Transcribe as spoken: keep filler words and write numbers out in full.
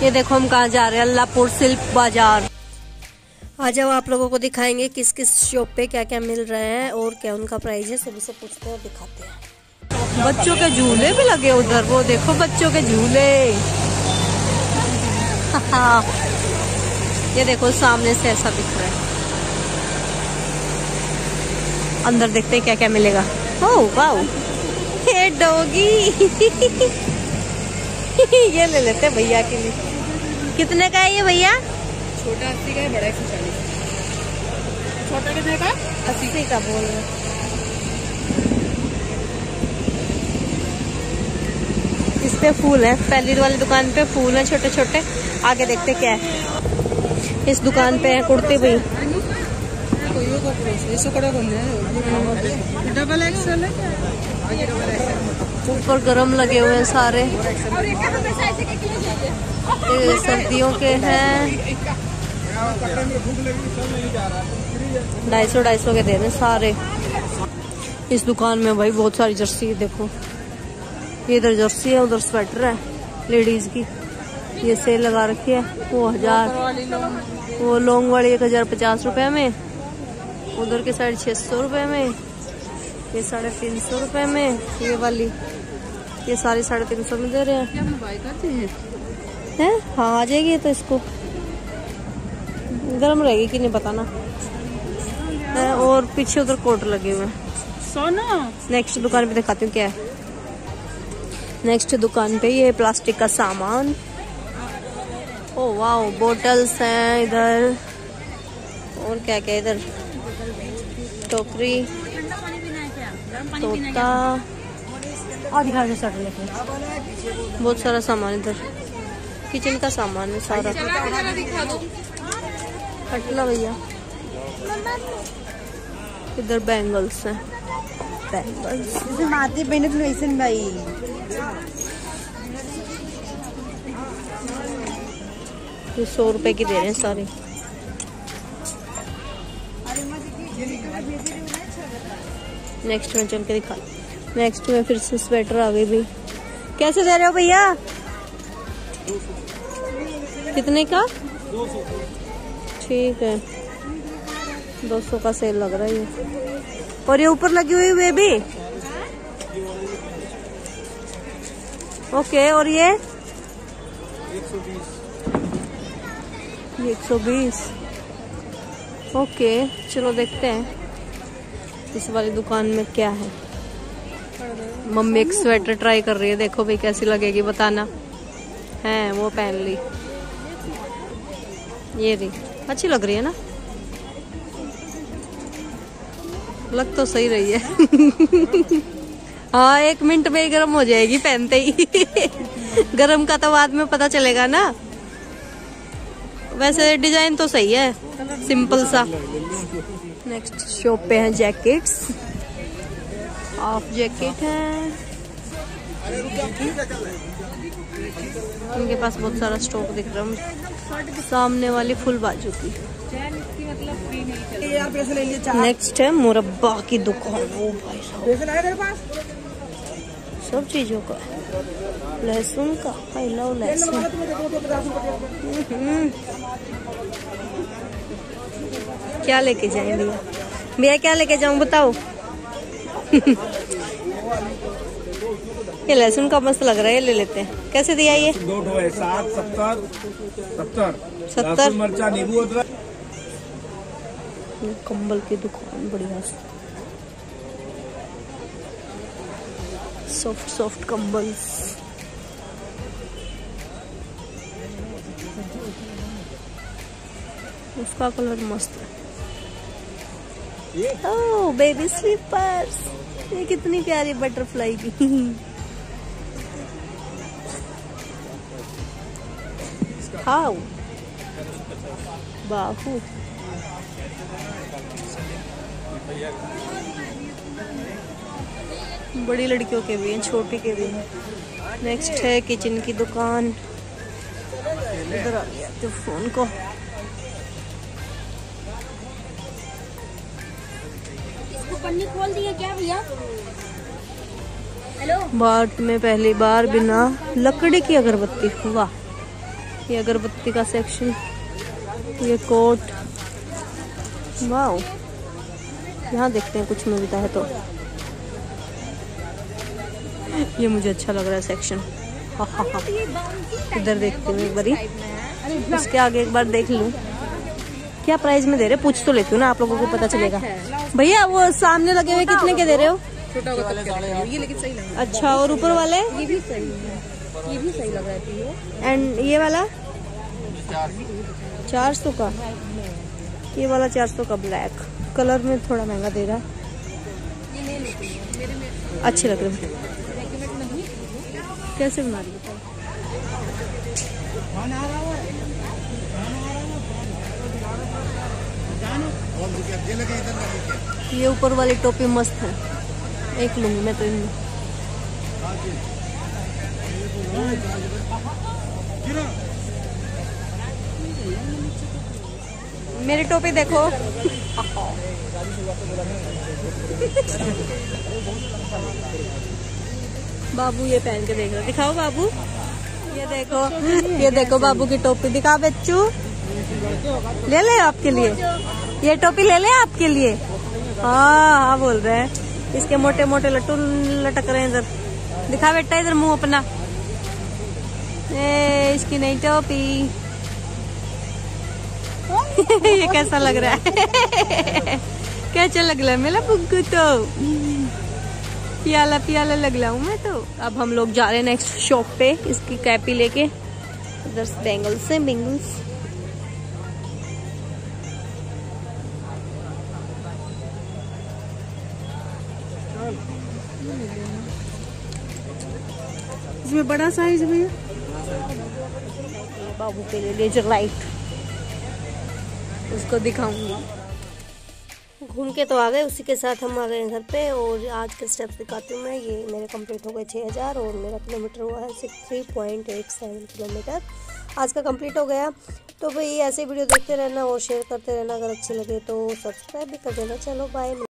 ये देखो हम कहाँ जा रहे हैं, अल्लाहपुर सिल्क बाजार। आज हम आप लोगों को दिखाएंगे किस किस शॉप पे क्या क्या मिल रहा है और क्या उनका प्राइस है, सभी से पूछते हैं और दिखाते हैं। बच्चों के झूले भी लगे उधर, वो देखो बच्चों के झूले। ये देखो सामने से ऐसा दिख रहा है, अंदर देखते हैं क्या क्या मिलेगा। ओह वाओ, ये डॉगी। ये ले लेते हैं भैया के लिए। कितने का है ये भैया? छोटा अस्सी का है, बड़ा एक सौ चालीस। छोटा कितने का? अस्सी का बोल रहे। इस पे फूल है, पहली वाली दुकान पे फूल है छोटे छोटे। आगे देखते क्या है। इस दुकान पे है कुर्ती भी। डबल एक्सल है, ऊपर गरम लगे हुए हैं सारे, ये सर्दियों के हैं। ढाई सौ ढाई सौ के दे रहे सारे। इस दुकान में भाई बहुत सारी जर्सी है, देखो ये इधर जर्सी है, उधर स्वेटर है लेडीज की। ये सेल लगा रखी है। वो हजार, वो लॉन्ग वाली एक हजार पचास रुपए में, उधर के साढ़े छह सौ रुपए में, ये साढ़े तीन सौ रुपए में, ये वाली ये सारी साढ़े तीन सौ में दे रहे हैं। हैं? हाँ आ जाएगी तो इसको गर्म रहेगी कि नहीं पता ना। है, और पीछे उधर कोट लगे हुए हैं। सोना नेक्स्ट दुकान पे दिखाती हूँ क्या है। नेक्स्ट दुकान पे ये प्लास्टिक का सामान। ओ वाओ, बोटल्स हैं इधर, और क्या क्या इधर, टोकरी, तोता, और दिखा दो शर्ट लेके। बहुत सारा सामान इधर, किचन का सामान है सारा। हटना भैया। इधर बैंगल्स हैं, बैंगल्स माते पहने तो ऐसे भाई। ये सौ रुपए की दे रहे हैं सारी। नेक्स्ट में चल के दिखा। नेक्स्ट में फिर से स्वेटर आ गई भी। कैसे दे रहे हो भैया? कितने का? ठीक है, दो सौ का सेल लग रहा है ये। और ये ऊपर लगी हुई वे भी ओके। और ये एक सौ बीस। ओके चलो देखते हैं इस वाली दुकान में क्या है। मम्मी एक स्वेटर ट्राई कर रही है, देखो भाई कैसी लगेगी बताना। है वो पहन ली, ये रही, अच्छी लग रही है ना। लग तो सही रही है। हाँ एक मिनट में ही गर्म हो जाएगी पहनते ही। गर्म का तो बाद में पता चलेगा ना। वैसे डिजाइन तो सही है, सिंपल सा। नेक्स्ट शॉप पे हैं जैकेट्स, हाफ जैकेट है उनके पास, बहुत सारा स्टॉक दिख रहा है मुझे। सामने वाली फुल बाजू की। नेक्स्ट है मुरब्बा की दुकान। ओ भाई साहब, सब चीजों का, लहसुन का, आई लव लहसुन। क्या लेके जाएं भैया? भैया क्या लेके जाऊं बताओ? ये लहसुन का मस्त लग रहा है, ये ले लेते हैं। कैसे दिया ये? दो ठो है, सात सत्तर सत्तर सत्तर। मिर्चा नींबू अदरक। कंबल की दुकान बढ़िया, सॉफ्ट सॉफ्ट कंबल्स। उसका कलर मस्त है। ओह बेबी स्लीपर्स, ये कितनी प्यारी बटरफ्लाई की। हाउ बाहू, बड़ी लड़कियों के भी हैं, छोटी के भी हैं। नेक्स्ट है किचन की दुकान। इधर आ गया तो फोन को। इसको पन्नी खोल दिया क्या भैया? बाट में पहली बार बिना लकड़ी की अगरबत्ती। वाह, ये अगरबत्ती का सेक्शन, ये कोट, वाओ। यहाँ देखते हैं कुछ मिलता है तो। ये मुझे अच्छा लग रहा है सेक्शन। हाँ हाँ हाँ, इधर देखती हूँ एक बारी, इसके आगे एक बार देख लूँ क्या प्राइस में दे रहे, पूछ तो लेती हूँ ना, आप लोगों को पता चलेगा। भैया वो सामने लगे हुए कितने के दे रहे हो? छोटा होगा तब क्या रहेगा? ये लेकिन सही लग रहा अच्छा, और ऊपर वाले? है, ये भी सही है, ये भी सही लग रहा है ये। एंड ये वाला चार सौ का, ये वाला चार सौ का ब्लैक कलर में थोड़ा महंगा दे रहा है। अच्छे लग रहे हैं। कैसे बना रही है? ये ऊपर वाली टोपी मस्त है, एक लूंगी मैं तो इनमें। मेरी टोपी देखो। बाबू ये पहन के देख रहा, दिखाओ बाबू, ये देखो, ये देखो बाबू की टोपी, दिखा बच्चू, ले ले आपके लिए, ये टोपी ले ले आपके लिए। हाँ हाँ बोल रहे हैं, इसके मोटे मोटे लट्टू लटक रहे हैं इधर, दिखा बेटा इधर मुंह अपना, ए इसकी नई टोपी। ये कैसा लग रहा है? कैसा लग रहा है मेरा पुग्गू? तो पियाला पियाला लग रहा हूँ मैं तो। अब हम लोग जा रहे हैं नेक्स्ट शॉप पे, इसकी कैपी लेके, इधर बैंगल्स है, बैंगल्स। इसमें बड़ा साइज भी है। बाबू के लिए लेजर लाइट, उसको दिखाऊंगी। घूम के तो आ गए, उसी के साथ हम आ गए घर पे, और आज के स्टेप्स दिखाती हूँ मैं। ये मेरे कंप्लीट हो गए छः हज़ार और मेरा किलोमीटर हुआ है six three point eight seven kilometre आज का कंप्लीट हो गया। तो भाई ऐसे वीडियो देखते रहना और शेयर करते रहना, अगर अच्छी लगे तो सब्सक्राइब भी कर देना। चलो बाय।